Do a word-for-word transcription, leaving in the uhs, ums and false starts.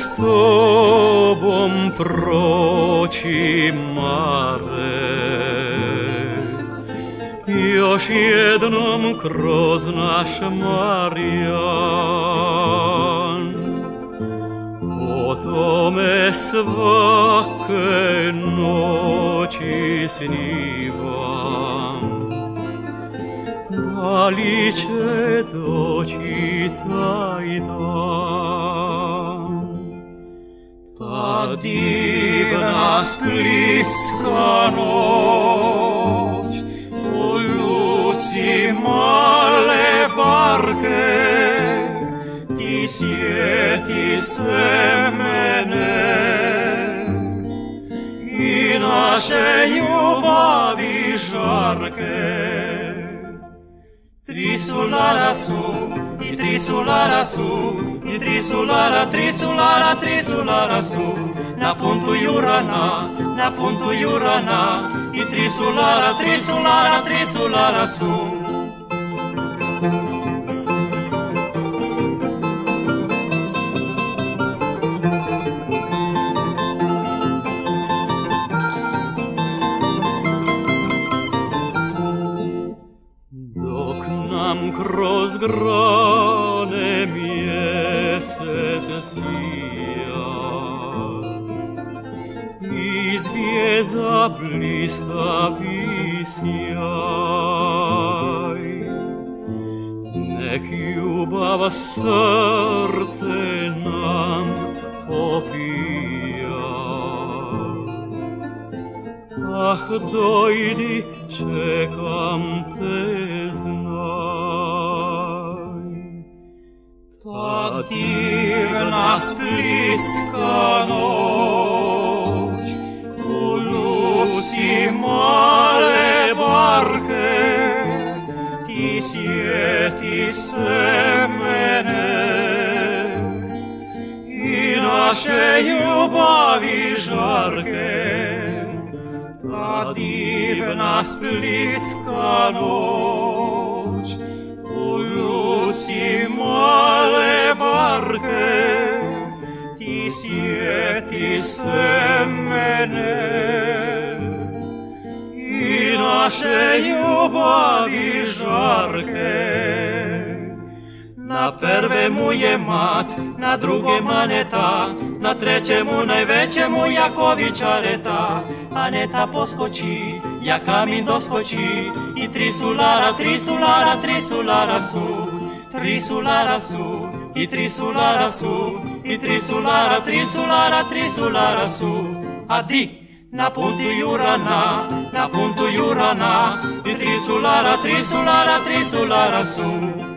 z Tobą proci mare. Još jednom kroz naš Marijan o tome svake noći snivam. Da li će doći taj dan? Ta divna splitska noć, u luci male barke, ti sjeti sve mene i naše ljubavi žarke. Tri sulara su, i tri sulara su, i tri sulara, tri sulara, tri sulara su, na puntu Jurana, na puntu Jurana, i tri sulara, tri sulara, tri sulara su. Kroz grane mjesec sija i zvijezda blistavi sjaj. Nek ljubav srce nam opija. Ah, dojdi, čekam te, ta divna splitska noć, u luci male barke, ti sjeti sve mene i naše ljubavi žarke. Ta divna splitska noć, u luci male barke, ti sjeti sve mene i naše ljubavi žarke. Na prvemu je mat, na drugem Aneta, na trećemu najvećemu Jakovićareta. Aneta poskoči, ja kamin doskoči, i tri sulara, tri sulara, tri sulara su, tri sulara su, i tri sulara su, i tri sulara, tri sulara, tri sulara su. A di? Na puntu Jurana, na puntu Jurana, i tri sulara, tri sulara, tri sulara su.